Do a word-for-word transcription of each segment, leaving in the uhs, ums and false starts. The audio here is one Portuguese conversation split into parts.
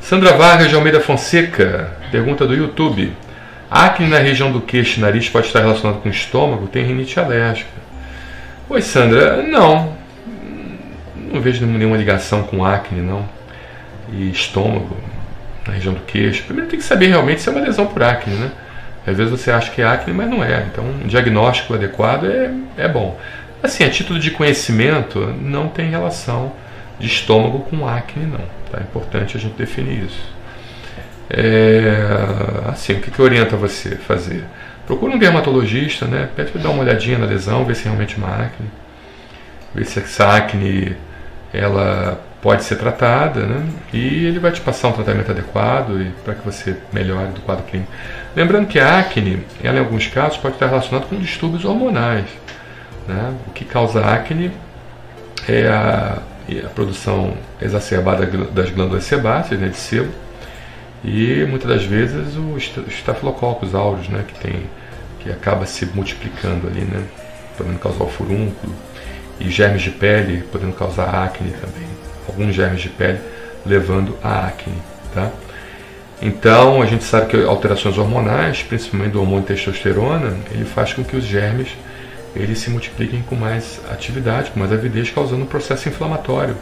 Sandra Vargas de Almeida Fonseca, pergunta do YouTube. Acne na região do queixo e nariz pode estar relacionado com o estômago? Tem rinite alérgica? Oi, Sandra, não. Não vejo nenhuma ligação com acne, não. E estômago, na região do queixo. Primeiro tem que saber realmente se é uma lesão por acne, né? Às vezes você acha que é acne, mas não é. Então, um diagnóstico adequado é, é bom. Assim, a título de conhecimento, não tem relação de estômago com acne, não. Tá? É importante a gente definir isso. É, assim, o que, que orienta você a fazer? Procura um dermatologista, né? Pede para dar uma olhadinha na lesão, ver se é realmente uma acne. Ver se essa acne ela pode ser tratada, né? E ele vai te passar um tratamento adequado para que você melhore do quadro clínico. Lembrando que a acne, ela em alguns casos pode estar relacionada com distúrbios hormonais, né? O que causa acne é a, a produção exacerbada das glândulas sebáceas, né, de sebo, e muitas das vezes o Staphylococcus aureus, né, que tem que acaba se multiplicando ali, né, podendo causar o furúnculo, e germes de pele podendo causar acne também, alguns germes de pele levando a acne, tá? Então a gente sabe que alterações hormonais, principalmente do hormônio testosterona, ele faz com que os germes eles se multipliquem com mais atividade, com mais avidez, causando um processo inflamatório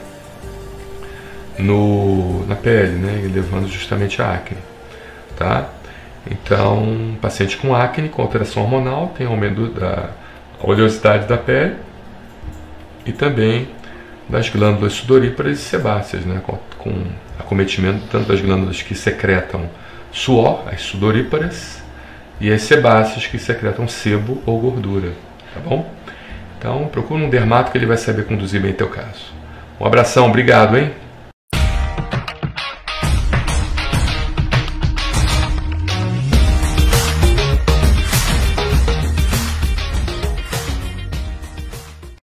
no, na pele, né, e levando justamente a acne, tá? Então, paciente com acne, com alteração hormonal, tem aumento da oleosidade da pele e também das glândulas sudoríparas e sebáceas, né, com, com acometimento tanto das glândulas que secretam suor, as sudoríparas, e as sebáceas que secretam sebo ou gordura, tá bom? Então, procura um dermato que ele vai saber conduzir bem teu caso. Um abração, obrigado, hein?